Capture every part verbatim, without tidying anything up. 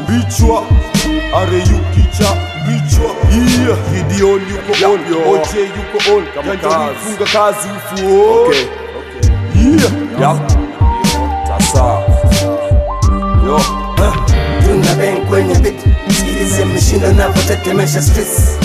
Beat-Mbichwa, are yukicha Beat-Mbichwa. Yeah, Gideon yuko on, O J yuko on. Kama funga kazi ufuo. Okay, okay. Yeah, yeah. Sasa. Yo. Tuna Beng kwenye beat, sikilize mishindo na kutetemesha streets.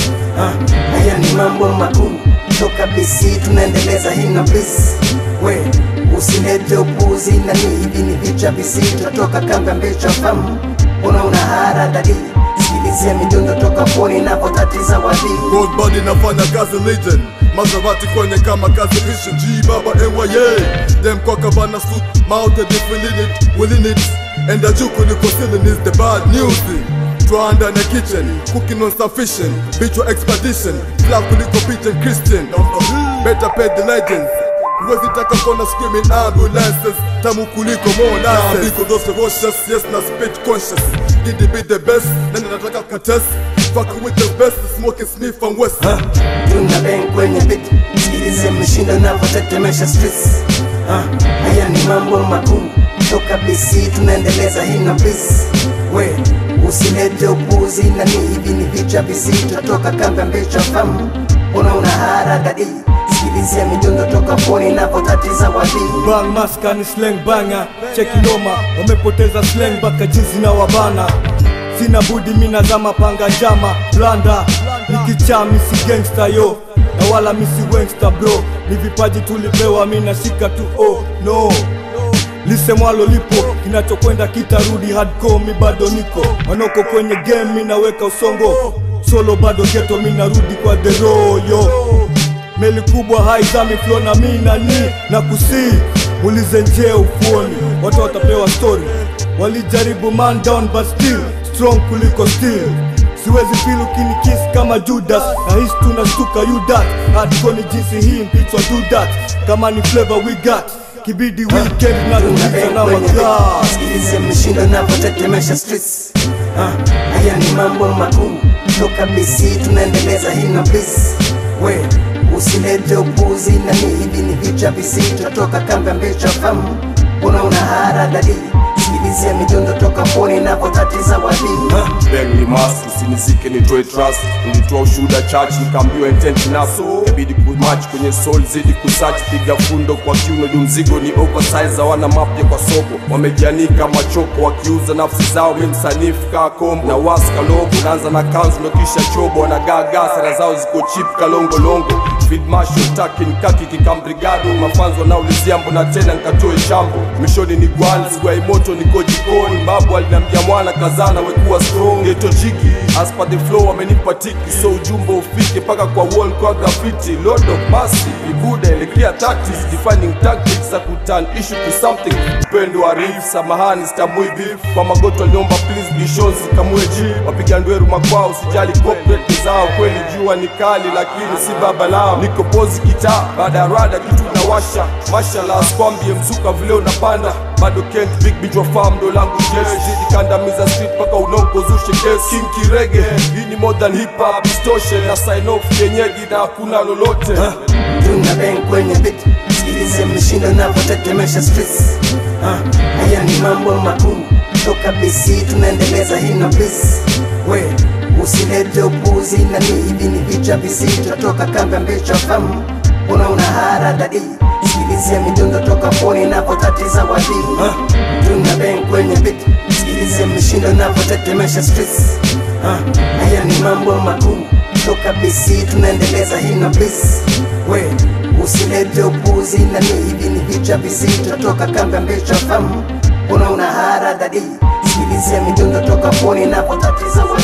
Haya ni mambo magumu, toka B C tunaendeleza hii na bliss. We, usilete upuzi na ni hivi ni vicha B C tutatoka Beng-Mbichwa famu. Una una haradadi, sikilize midundo toka poni na potatiza wadi. Gold body nafanya kazi legend, Maserati kwenye kama kazi vision. G Baba N Y A, them cocker bana suit, mounted if willing it, willing it. And the juke when you concealing is the bad news. Trying in the kitchen, cooking on sufficient. Beat-Mbichwa expedition, flag kuliko beaten Christian. Better pay the legends. Wezi taka kona screaming ambulances, tamu kuliko more lances. Because those ferocious, yes na spit conscious. Did they be the best? Nani nataka contest. Fucking with the best, smoking Smith and West. Tuna Beng kwenye beat, sikilize mishindo na kutetemesha streets. Haya ni mambo magumu, toka B C tunaendeleza hii na bliss. We, usilete upuzi na ni hivi ni vicha B C tutatoka Beng-Mbichwa famu. Una una haradadi, sikilize midundo toka poni na potatiza wadi. Bang maska ni slang banga, cheki noma, wamepoteza slang baka jinsi na wabana. Sina budi mina zama panga jama, blanda, nikicha misi gangsta yo. Na wala misi wangsta bro, ni vipaji tulipewa mina shika tu oh no. Lise mwalo lipo, kinachokwenda kitarudi hardcore mi bado niko. Manoko kwenye game mina weka usongo, solo bado ghetto mina rudi kwa the royo. Meli kubwa haizami flow na mina ni na kusi. Mulize nje ufuoni, watu watapewa story. Walijaribu man down but still strong kuliko still. Siwezi feel ukini kiss kama Judas, na hisi tunastuka you that. Hardcore ni jinsi hii Beat-Mbichwa do that. Kama ni flavor we got, kibidi weekend na tuliza na wakaa. Sikilize mishindo na kutetemesha streets. Haya ni mambo magumu, toka B C tunaendeleza hii na bliss. We, usilete upuzi na ni hivi ni vicha B C tutatoka Beng-Mbichwa famu. Una una haradadi, sikilize midundo toka poni na potatiza wadi. Beng ni mask, usinizike nitoe trust. Nilitoa ushuda church, nikaambiwa intent naso. Kabidi kumatch kwenye soul zidi kusearch. Piga fundo kwa kiuno du mzigo ni oversize. Hawana mapya kwa soko, wamejianika machoko. Wakiuza nafsi zao mimsanifu kaa kombo. Na waska logo, naanza na kanzu ndo kisha chobo. Wanagaga, sera zao ziko cheap kalongo longo. Field marshal, takin, kaki, kikambrigado. Mafanzo wanaulizia mbona tena nkatoe shambo. Mishoni ni gwani, sikuwa imoto niko jikoni. Babu alinambia mwana kazana wekuwa strong. Geto jiki, as per the flow wamenipa tiki. So ujumbo ufike paka kwa wall kwa graffiti. Lord of mercy, ibuda elekea tactics. Defining tactics za kuturn issue to something. Upendo wa riff, samahani sitamui beef. Kwa magoto aliomba please bishons kamue G. Wapiga ndweru makwao, usijali corporate zao. Kweli jua ni kali lakini si baba lao. Niko pozi kita, baada ya rada kitu na washa. Mashallah skwambie mzuka vile unapanda. Bado Kent Beat-Mbichwa farm ndo langu jeshi. Zidi kandamiza street paka unoko zushe kesi. King Kirege, hii ni more than hip hop distortion. Na sign off yenyeji na hakuna lolote. Tuna Beng kwenye beat, sikilize mishindo na kutetemesha streets. Haya ni mambo magumu, toka B C tunaendeleza hii na bliss. We, usilete upuzi na ni hivi ni vicha B C tutatoka Beng-Mbichwa famu. Una una haradadi, sikilize midundo toka poni na potatiza wadi. Tuna Beng kwenye beat, sikilize mishindo na kutetemesha streets. Haya ni mambo magumu, toka B C tunaendeleza hii na bliss. We, usilete upuzi na ni hivi ni vicha B C tutatoka Beng-Mbichwa famu. Una una haradadi, sikilize midundo toka poni na potatiza wadi.